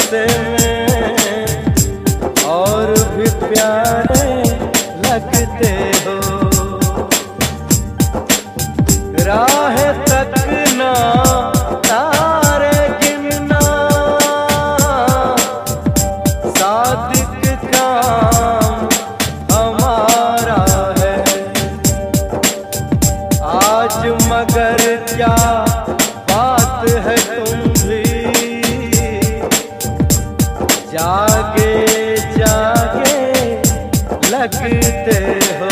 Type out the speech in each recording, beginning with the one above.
गुस्से में और भी प्यारे लगते हो। राह तकना तारे गिनना सादिक काम हमारा है आज, मगर क्या बात है तुम भी जागे जागे लगते हो।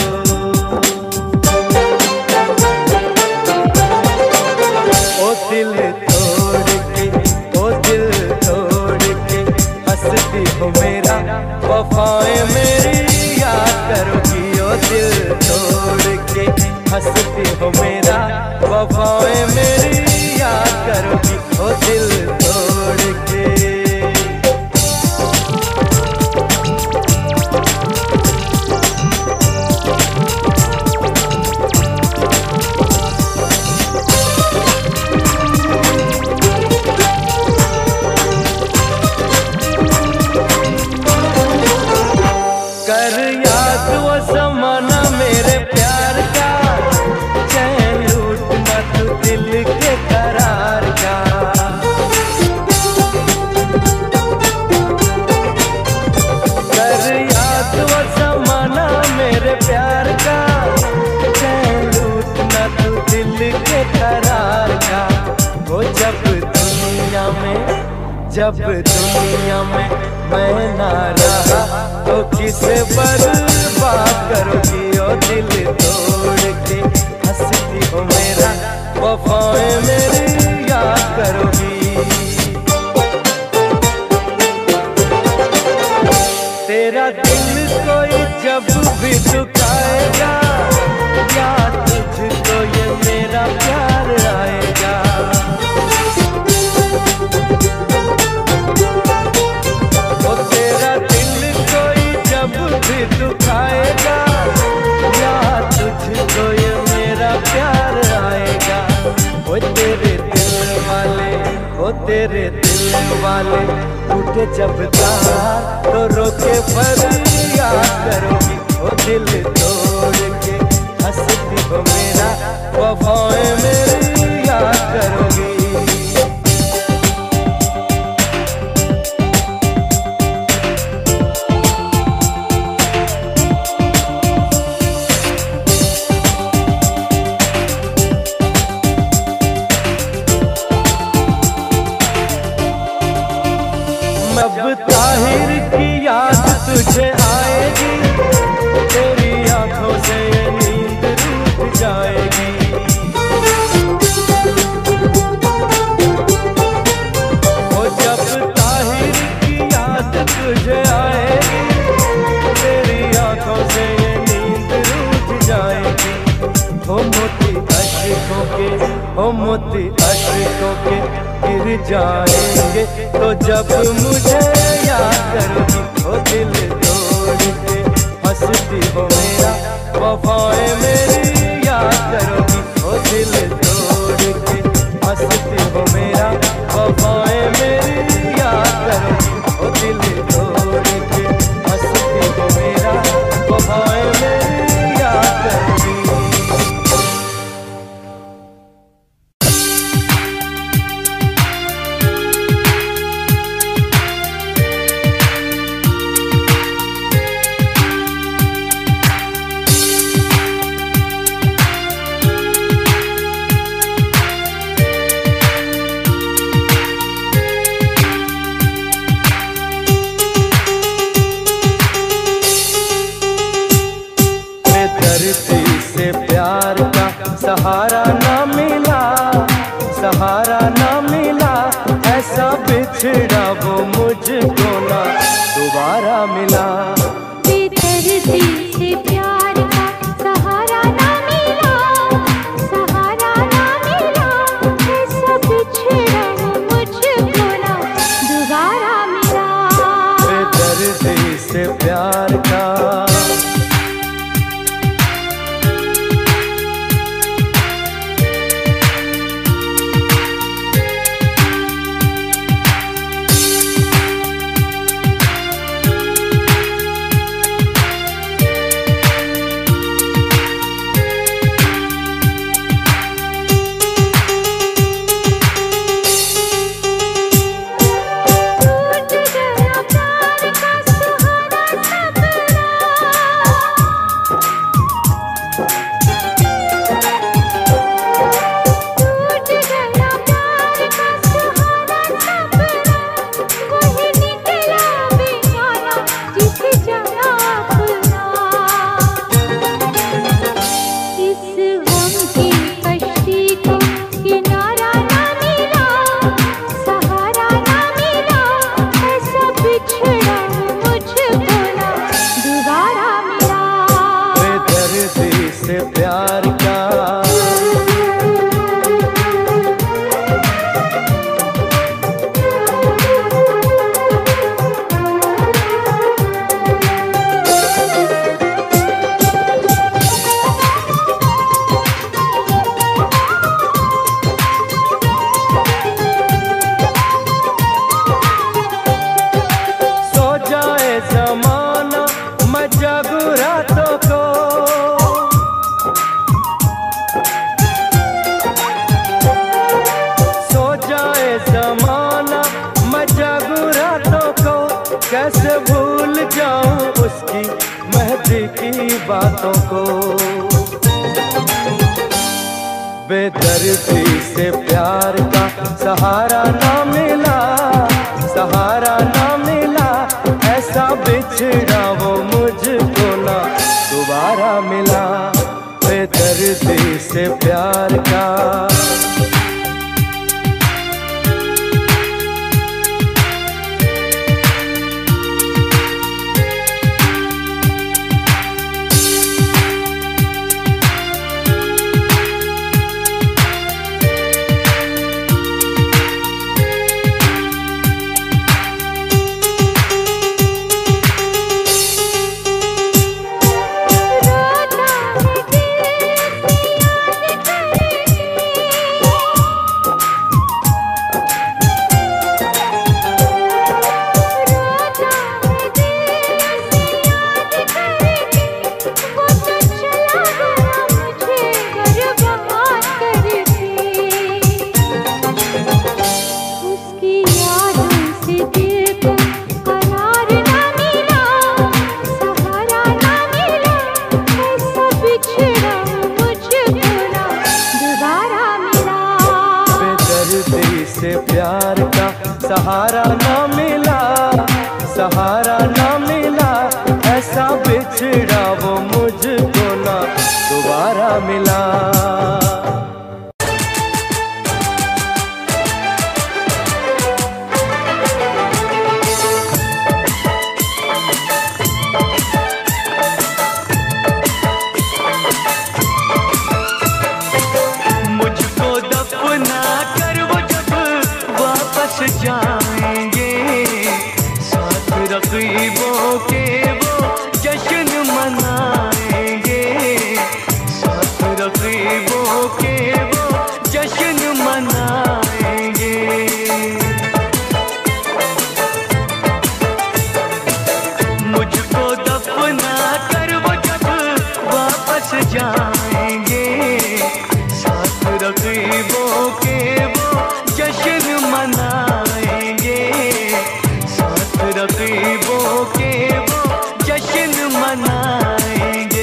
ओ दिल तोड़ के, ओ दिल तोड़ के हंसती हो मेरा, वफाएं मेरी याद करोगी। ओ दिल तोड़ के हंसती हो मेरा, वफाएं मेरी याद करोगी। ओ दिल तोड़ के। कर याद वो ज़माना मेरे प्यार का, चैन लूटना तू दिल के करार का। कर याद वो ज़माना मेरे प्यार का, चैन लूटना तू दिल के करार का। वो जब दुनिया में मैं ना रहा तो किसे बर्बाद करोगी। ओ दिल तोड़ के हंसती हो मेरा, वफाएं मेरी याद करोगी। तेरा दिल कोई जब भी दुखाएगा, याद तुझको ये मेरा प्यार आएगा। भी दुखाएगा, या तुझको ये मेरा प्यार आएगा। वो तेरे दिल वाले, वो तेरे दिल वाले टूटे जब तार तो रोके पर याद करोगी। वो दिल तोड़ के हंसती हो मेरा, वफाएं मेरी याद करोगी। अब ताहिर की याद तुझे आएगी, तेरी आंखों से ये नींद रूठ जाएगी। ओ जब ताहिर की याद तुझे आएगी, तेरी आंखों से ये नींद रूठ जाएगी। हो मोती अश्कों के, हो मोती अश्कों के गिर जाएंगे तो जब मुझे याद करोगी। ओ दिल तोड़ के हंसती हो मेरा, वफाएं मेरी याद करोगी। ओ दिल तोड़ के हंसती हो मेरा, वफाएं मेरी याद करोगी। ओ दिल तोड़ के हंसती हो मेरा, वफाएं मेरी याद करोगी। सहारा ना मिला, सहारा ना मिला, ऐसा बिछड़ा वो मुझको ना दोबारा मिला। बेदर्दी से प्यार का सहारा ना मिला, सहारा ना मिला, ऐसा बिछड़ा वो मुझको ना दोबारा मिला। बेदर्दी से प्यार का कैसे भूल जाऊं उसकी मेहंदी की बातों को। बेदर्दी से प्यार का सहारा ना मिला, सहारा ना मिला, ऐसा बिछड़ा वो मुझको ना दोबारा मिला। बेदर्दी से प्यार का प्यार का सहारा ना मिला, सहारा ना मिला, ऐसा बिछड़ा वो मुझको ना दोबारा मिला। जाएंगे साथ रक़ीबों के वो जश्न मनाएंगे, साथ रक़ीबों के वो जश्न मनाएंगे। मुझको दफना कर वो जब वापस जाएंगे, साथ रक़ीबों के वो जश्न मनाएंगे, साथ रक़ीबों के वो जश्न मनाएंगे।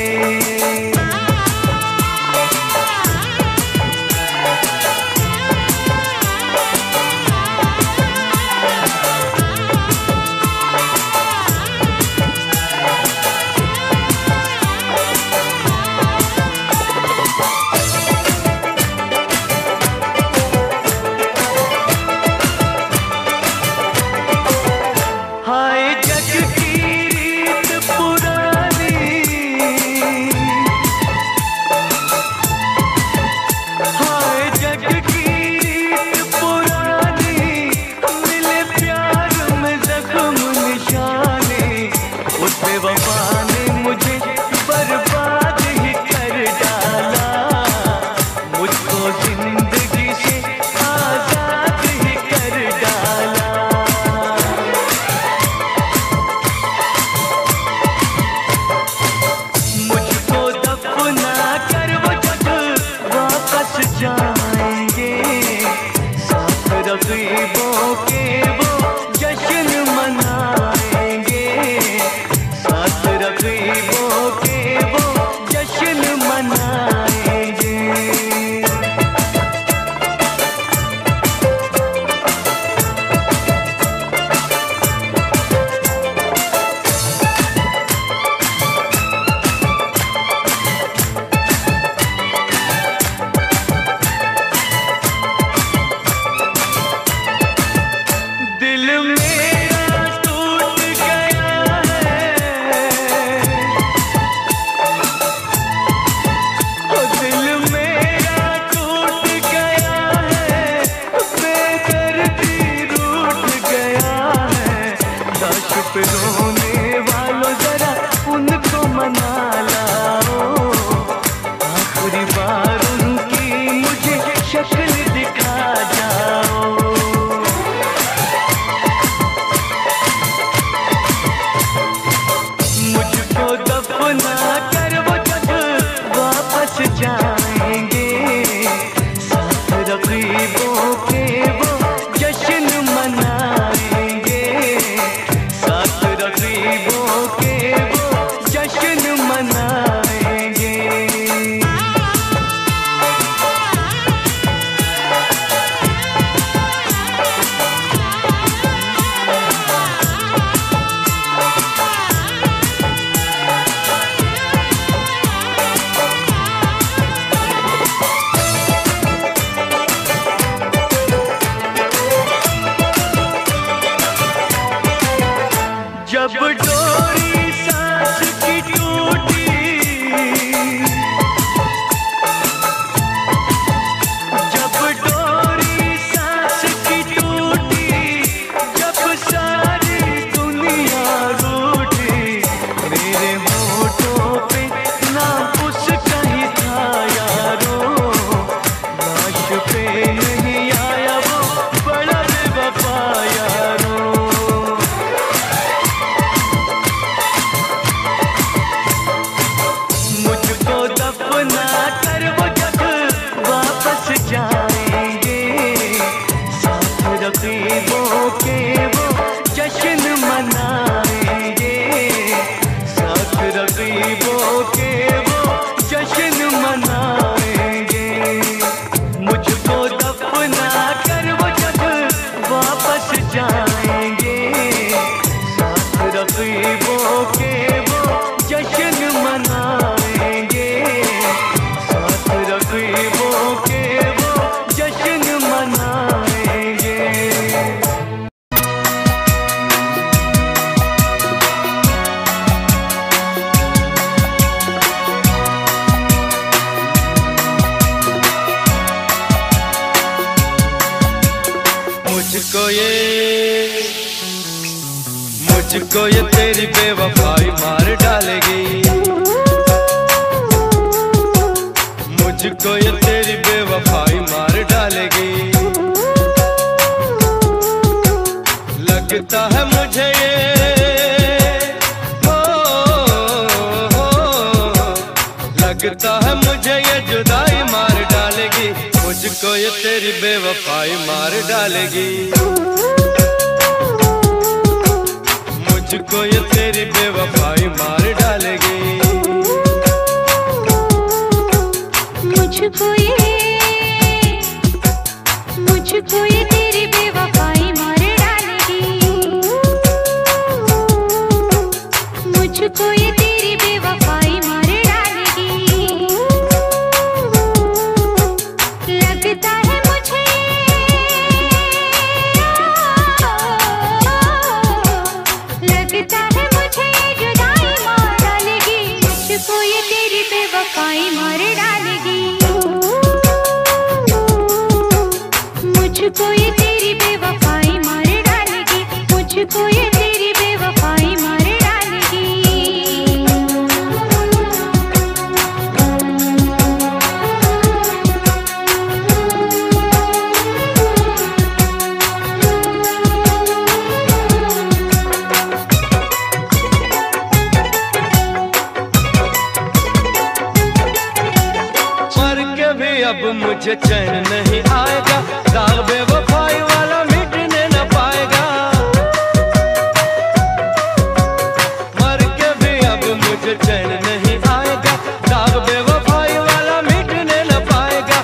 रक़ीबों के वो जश्न मनाएंगे, साथ जब डोरी सांस की टूटी, जब डोरी सांस की टूटी, जब सारी दुनिया रूठी, मेरे होठों पे ना उसका ही था यारो, लाश पे नहीं आया वो बड़ा बेवफा यारो। मुझको दफना कर वो जब वापस जाएंगे, साथ रकीबों के वो जश्न मनाएंगे, साथ रकीबों के वो जश्न मनाएंगे। मुझको दफना कर वो जब वापस जाएंगे, साथ रकीबों के वो जश्न मनाएंगे, साथ रकीबों के वो जश्न मनाएंगे। मुझको ये तेरी बेवफाई मार डालेगी, मुझको ये तेरी बेवफाई मार डालेगी। लगता है मुझे ये लगता है मुझे ये जुदाई मार डालेगी, मुझको ये तेरी बेवफाई मार डालेगी, मुझको ये तेरी बेवफाई मार डालेगी। मुझको ये तेरी बेवफाई मार डालेगी, मुझको ये तेरी बेवफाई मार डालेगी। लगता है मुझे लगता है मुझे ये जुदाई मार डालेगी, मुझको ये तेरी बेवफाई मार डालेगी, मुझको ये तेरी बेवफाई मार डालेगी, मुझको ये तेरी बेवफाई मार डालेगी। मर के भी अब मुझे चैन नहीं आएगा, दाग बेवफाई वाला मिटने न पाएगा। मर के भी अब मुझे चैन नहीं आएगा, दाग बेवफाई वाला मिटने न पाएगा।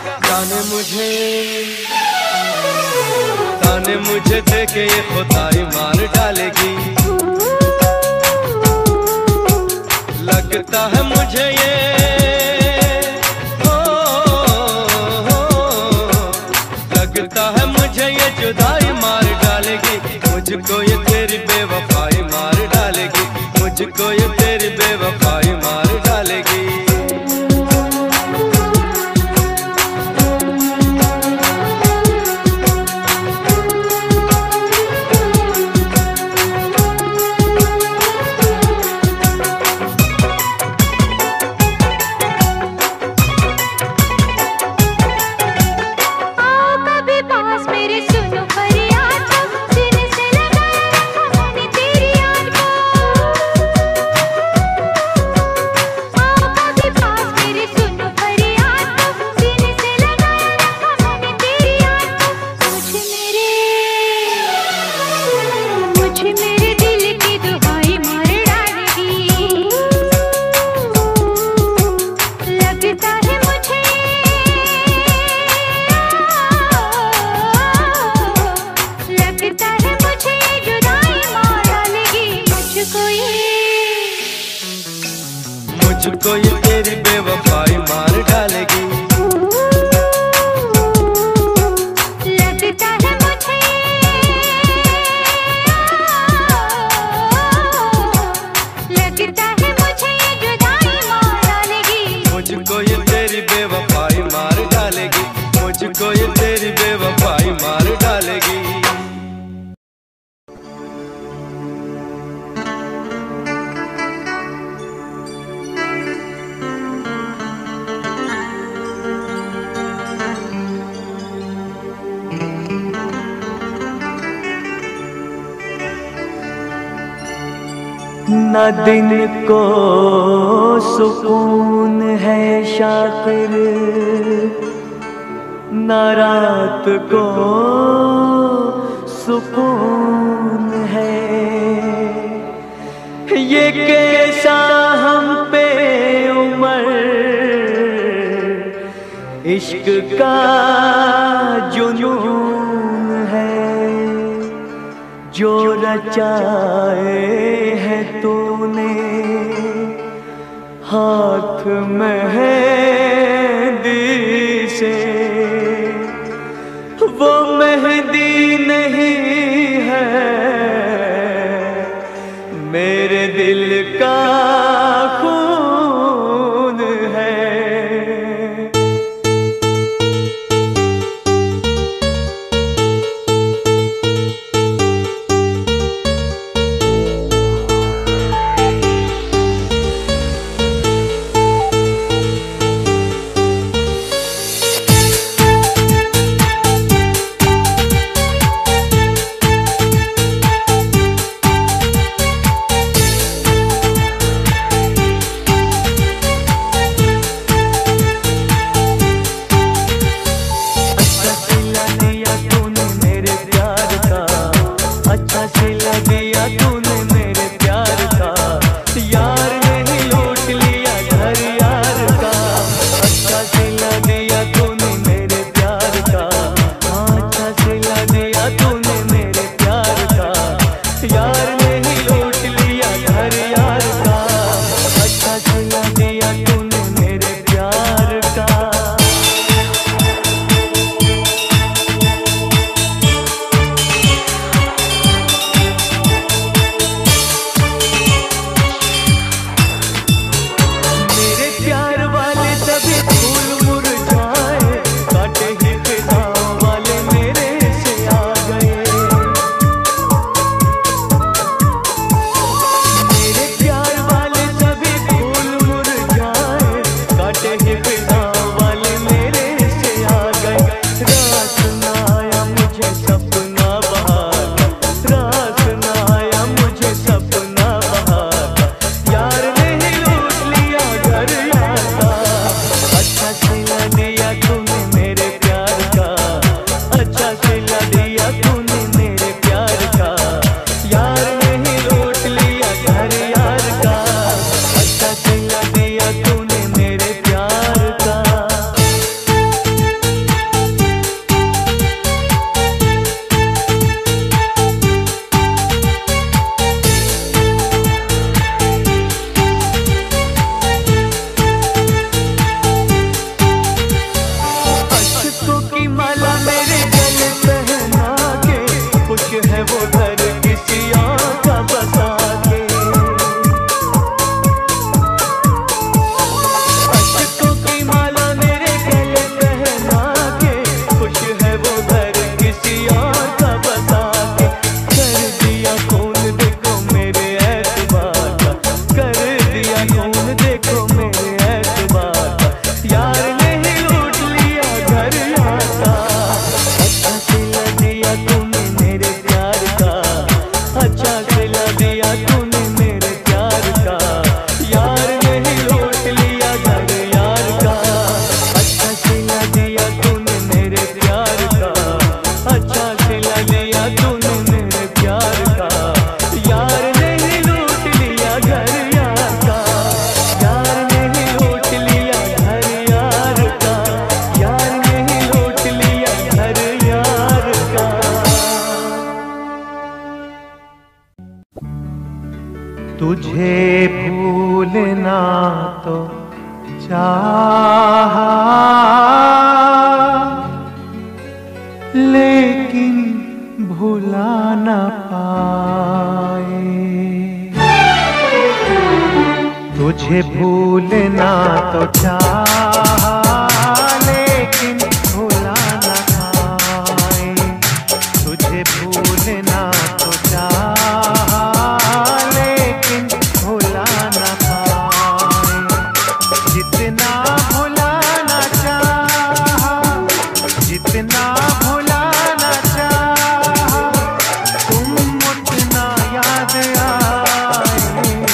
ताने मुझे देके ये खुदाई मार डालेगी, लगता है मुझे ये लगता है मुझे ये जुदाई मार डालेगी, मुझको ये तेरी बेवफाई मार डालेगी, मुझको ये तेरी बेवफाई मार डालेगी। मुझको ये तेरी बेवफाई मार डालेगी। लगता है मुझे न दिन को सुकून है शाकिर, न रात को सुकून है। ये कैसा हम पे उमर इश्क का जुनून है, जो रचाए है तूने हाथ मेहंदी से। वो मेहंदी नहीं है मेरे दिल का खून है। तुझे भूलना तो चाहा, लेकिन भुला न पाए। तुझे भूलना तो चाहा, लेकिन भुला न पाए। तुझे भूलना तो चाहा, लेकिन भुला न पाए। जितना भुलाना चाहा, जितना भुलाना चाहा, तुम उतना याद आए।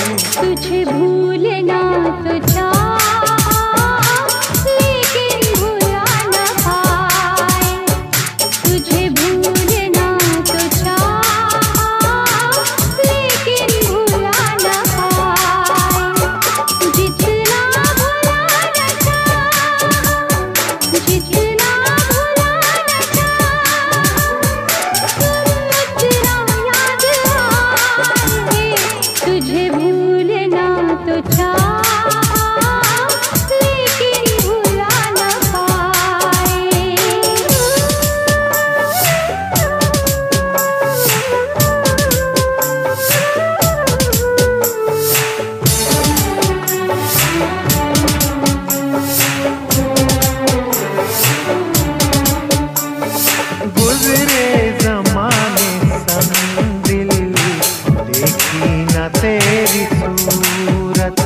देखी न तेरी सूरत।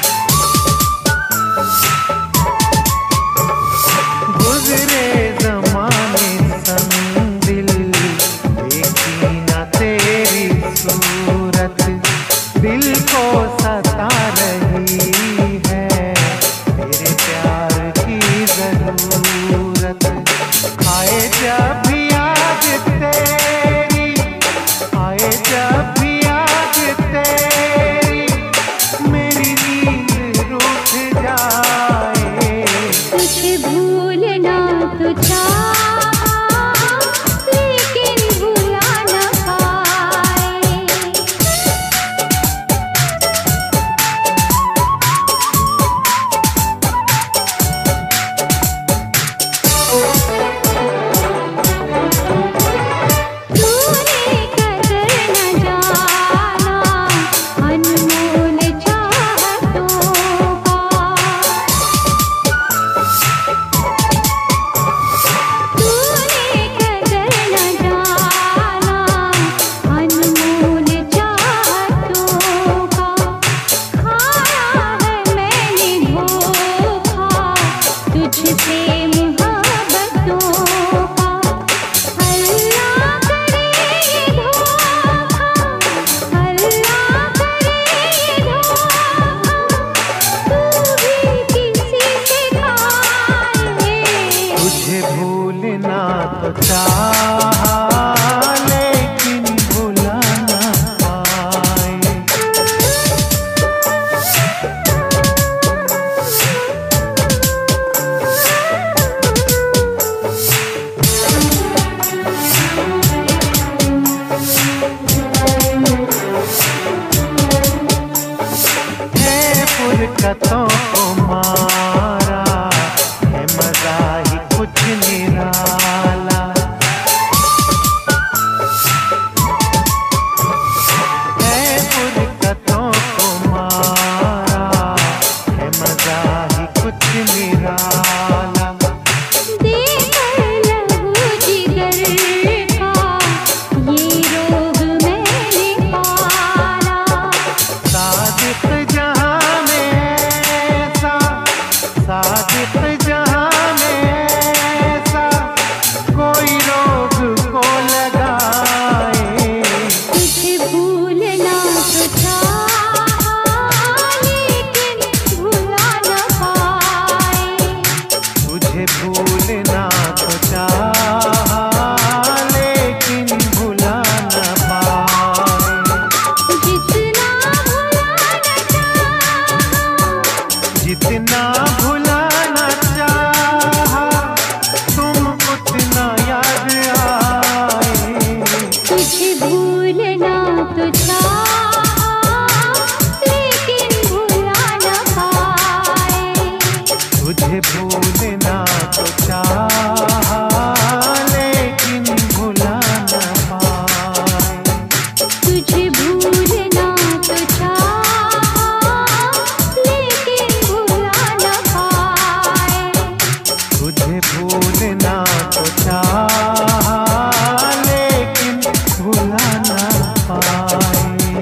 गुजरे ज़माने संग दिल, देखी न तेरी सूरत। दिल को सता रही है तेरे प्यार की ज़रूरत। आए जब भी याद तेरी, आए जब भी याद तेरी, मेरी नींद रूठ जाए। तुझे भूलना तो चाहा, लेकिन भुला न पाए। तूने कदर न जाना अनमोल चाहतों का। तूने कदर न जाना अनमोल चाहतों का। खाया है मैंने धोखा तुझसे मोहब्बतों का। अल्लाह करे ये धोखा, अल्लाह करे ये धोखा, तू भी किसी से खाए। तुझे भूलना तो चाहा, लेकिन भुला न पाए। है फुरकतों को मारा, है मजा ही कुछ निराला। है फुरकतों को मारा, है मजा ही कुछ निराला। देकर लहू जिगर का ये रोग मैंने पाला। सादिक जहां में ऐसा, सादिक जहां में ऐसा, कोई रोग को लगाए। तुझे भूलना तो चाहा, लेकिन भुला न पाए। तुझे भूलना तो चाहा, लेकिन भुला न पाए। जितना भुलाना चाहा, जितना भुलाना चाहा, तुम उतना याद आए। तुझे भूलना तो चाहा, लेकिन भुला न पाए। तुझे भूलना तो चाहा, लेकिन भुला न पाए। तुझे भूलना तो चाहा, लेकिन भुला न पाए। तुझे भूलना तो चाहा, लेकिन भुला न पाए।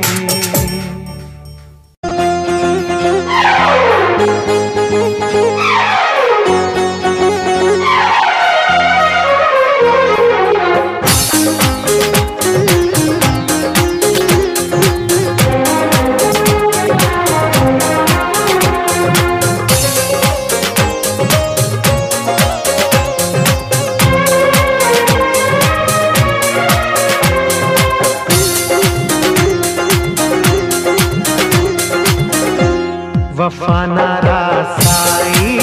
वफा ना रासाई,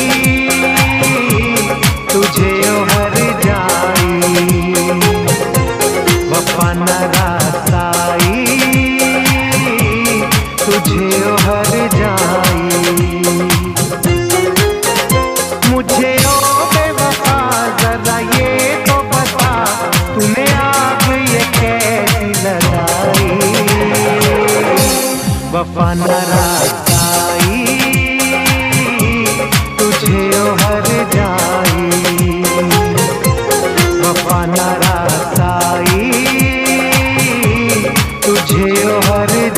तुझे ओ हर जाई। वफा ना रासाई, तुझे ओ हर जाई। मुझे ओ बेवफा जरा ये तो बता, तूने आग ये कैसी लगाई। वफा न रासाई, तुझे ओ हर जाई। वफा न रासाई, तुझे ओ हर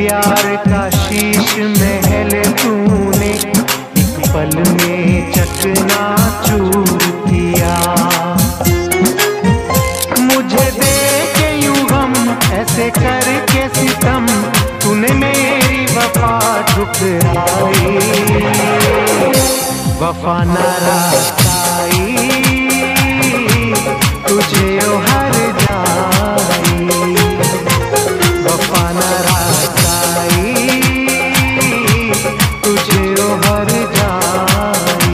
प्यार का शीश महल तूने एक पल में चकनाचूर किया। मुझे दे के यूं गम ऐसे करके सितम तूने मेरी वफा ठुकराई। वफा न रास्ताई तुझे ओ हर जाई। वफा न रास्ताई तुझे ओ हर जाई।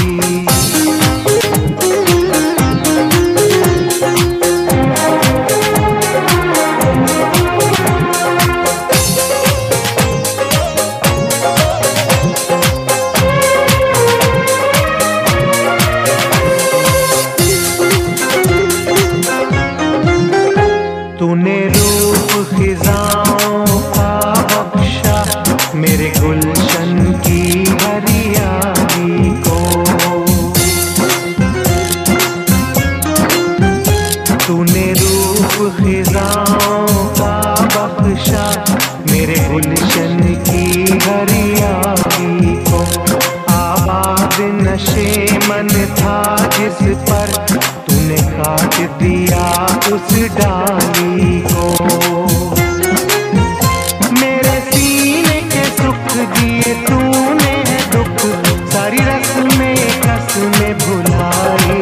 तूने रूप खिजाओं का बख्शा मेरे गुलशन की हरियाली को। तूने रूप खिजाओं का बख्शा मेरे गुलशन की हरियाली को। आबाद नशे मन था जिस पर तूने काट दिया उस डाली को। मेरे सीने के सुख दिए तूने दुख सारी रस्में कसमें भुलाई।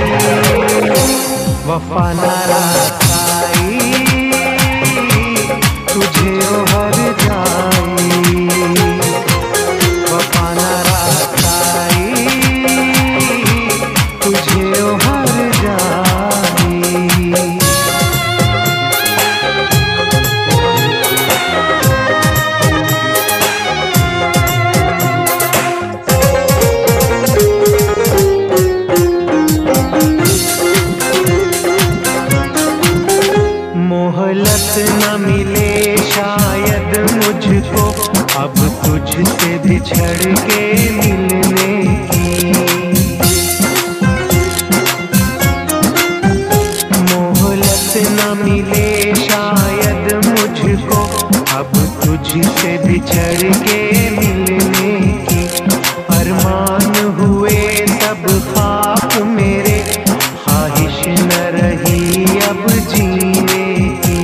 वफा न रास्ताई तुझे ओ हर जाई। वफा न रास्ताई तुझे ओ हर जाई। मोहलत न मिले शायद मुझको अब तुझसे बिछड़ के मिलने की। मोहलत न मिले शायद मुझको अब तुझसे बिछड़ के मिलने की। अरमान हुए सब ख्वाब मेरे ख्वाहिश न रही अब जीने की।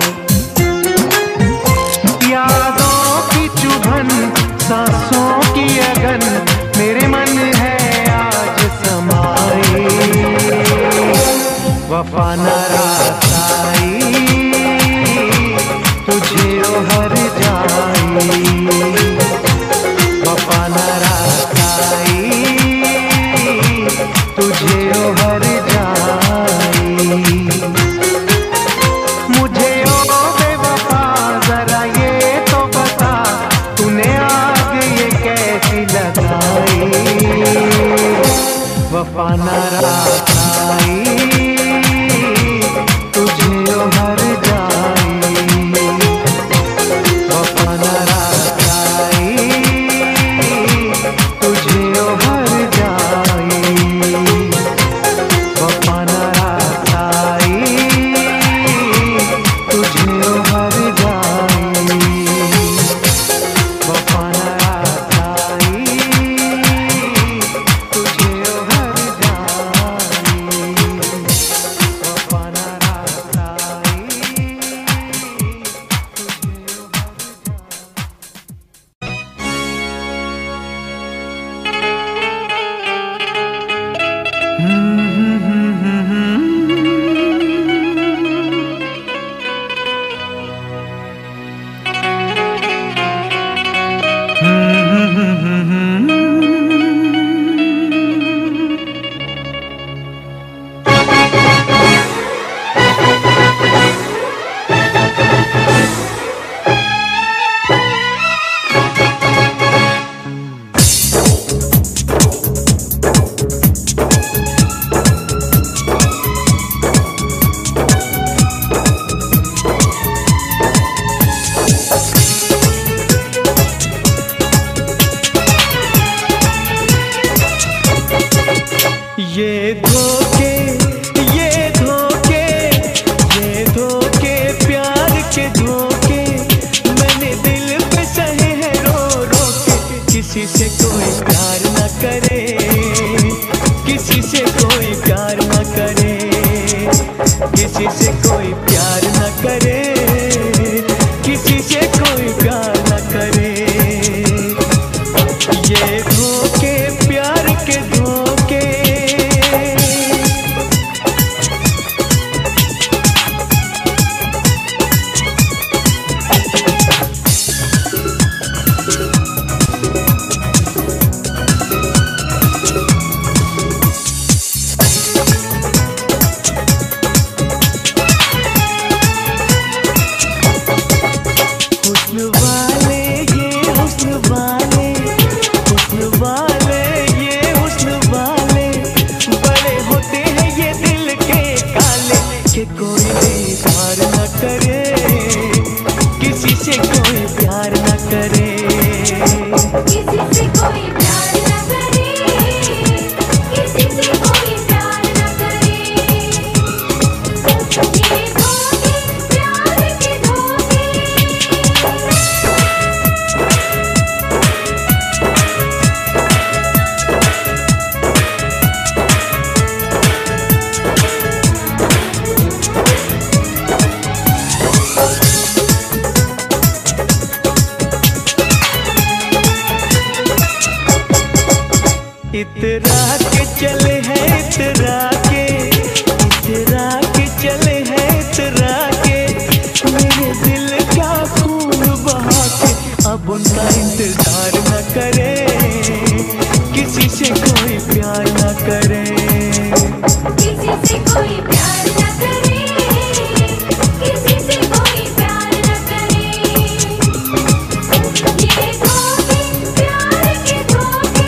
यादों की चुभन सांसों की अगन मेरे मन है आज समाई। वफा न रास्ताई तुझे ओ हर जाई। वफा न रास्ताई तुझे ओ हर जाई। मुझे ओ बेवफा जरा ये तो बता तूने आग ये कैसी लगाई। वफा न रास्ताई तुझे ओ हर जाई। वफा न कोई प्यार न करे। ये धोखे प्यार के धोखे, इतरा के चले हैं इतरा के चले हैं इतरा के, मेरे दिल का खून बहा के अब उनका इंतजार न करे, किसी से कोई प्यार न करे, किसी से कोई प्यार न करे, किसी से कोई प्यार न करे। ये धोखे प्यार के धोखे,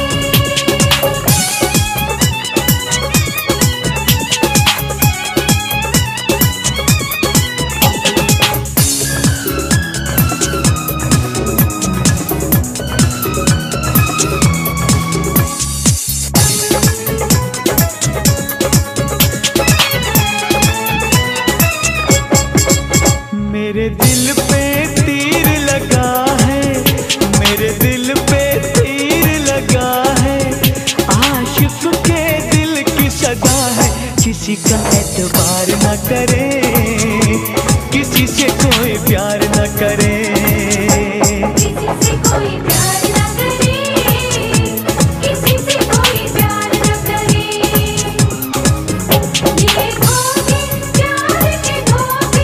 मेरे दिल पे तीर लगा है, मेरे दिल पे तीर लगा है, आशिक के दिल की सदा है, किसी का एतबार न करे, किसी से कोई प्यार न करे, किसी से कोई प्यार न करे, किसी से कोई प्यार न करे। ये धोखे प्यार के धोखे,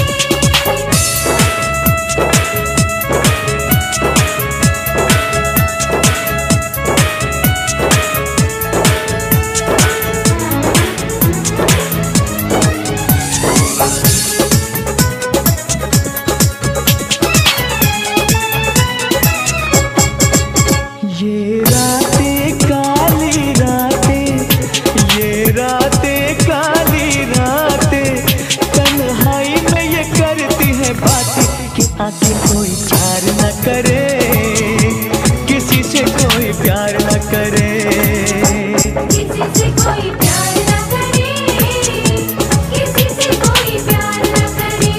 ये रातें काली रातें, ये रातें काली रातें, तन्हाई में ये करती है बातें कि आके कोई प्यार न करे, किसी से कोई प्यार न करे, किसी से कोई प्यार न करे, किसी से कोई प्यार न करे।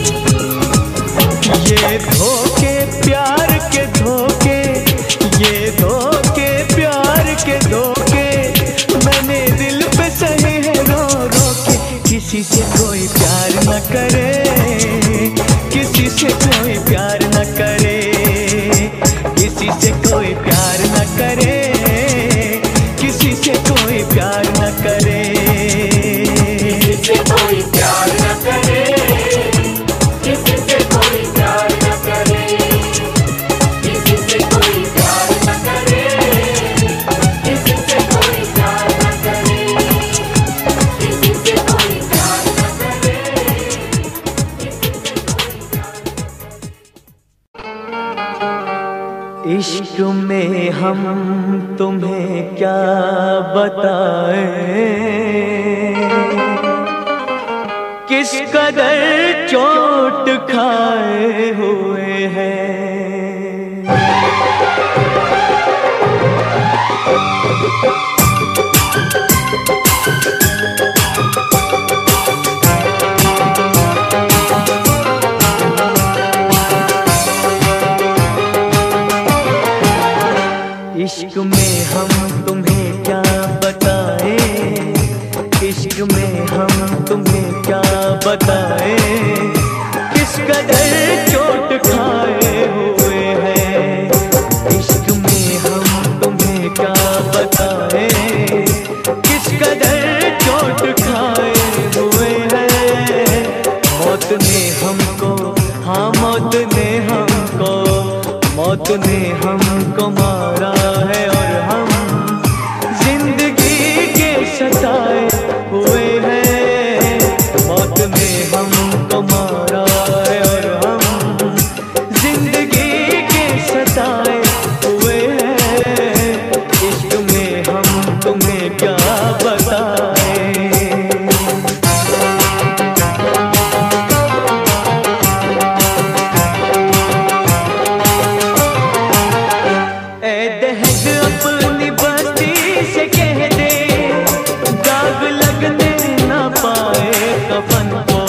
ये धोखे प्यार के धोखे, ये धोखे प्यार के धोखे, मैंने दिल पे सहे है रो रो के, किसी से कोई प्यार न करे, किसी से कोई प्यार न करे, किसी से कोई प्यार न करे, किसी से कोई प्यार न करे, किसी से कोई प्यार न करे, किसी से कोई प्यार न करे, किसी से कोई प्यार न करे, किसी से कोई प्यार न करे, किसी से कोई प्यार न करे, किसी से कोई प्यार। इश्क में हम तुम्हें क्या बताएं, किस कदर चोट खाए हुए हैं। इश्क में हम तुम्हें क्या बताएं, इश्क में हम तुम्हें क्या बताएं, किस कदर चोट खाए मौत ने हमको मारा है और हम जिंदगी के सताए हुए हैं। मौत ने हमको मारा है और हम जिंदगी के सताए हुए हैं। इश्क में हम तुम्हें क्या बताएं। अपनी बस्ती से कह दे, दाग लगने न पाए कफन को।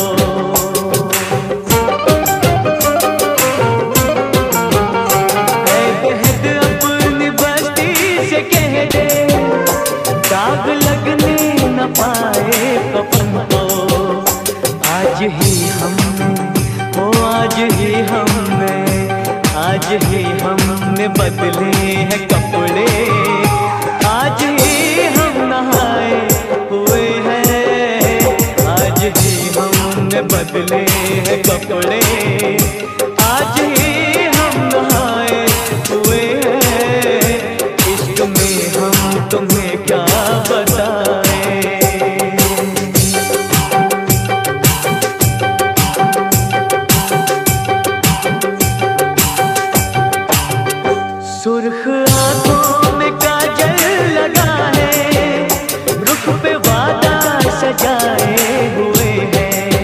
बेहद अपनी बस्ती से कह दे, दाग लगने न पाए कफन को। आज ही हमने, ओ आज ही हमने, आज ही हमने बदले हैं कपड़े। आज ही हम नहाए हुए हैं, आज ही हमने बदले हैं कपड़े। आज ही हम नहाए हुए हैं। इश्क में हम तुम्हें क्या बताएं। सुर्ख आंखों में काजल लगा है, रुख पे वादा सजाए हुए हैं।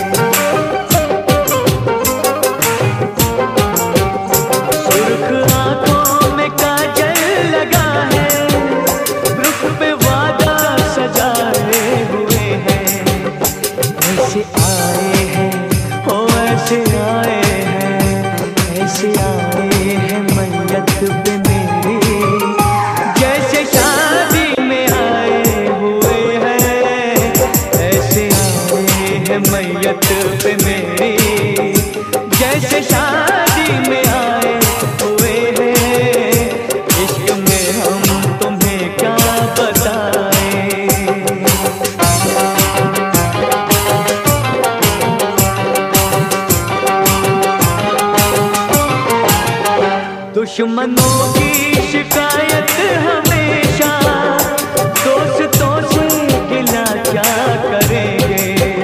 सुर्ख आंखों में काजल लगा है, रुख पे वादा सजाए हुए हैं। ऐसे आए हैं, ओ ऐसे आए हैं, ऐसे आए हैं मैयत पे मेरी, जैसे शादी में आए हुए हैं। ऐसे आए हैं मैयत पे मेरी, जैसे शादी में आए हुए हैं। इश्क में हम तुम्हें क्या बताएं। दुश्मनों की शिकायत हमेशा, दोस्तों से गिला क्या करेंगे।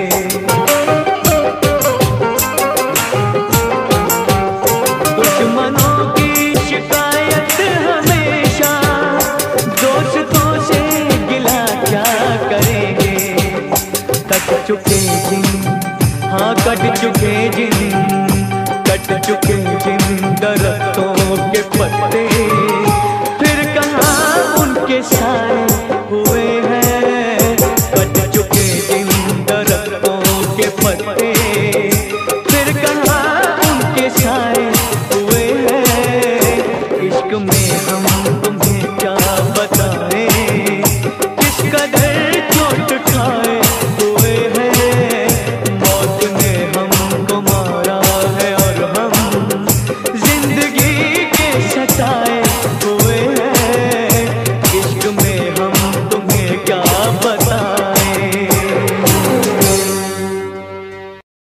दुश्मनों की शिकायत हमेशा, दोस्तों से गिला क्या करेंगे। कट चुके जिन, हाँ कट चुके जिन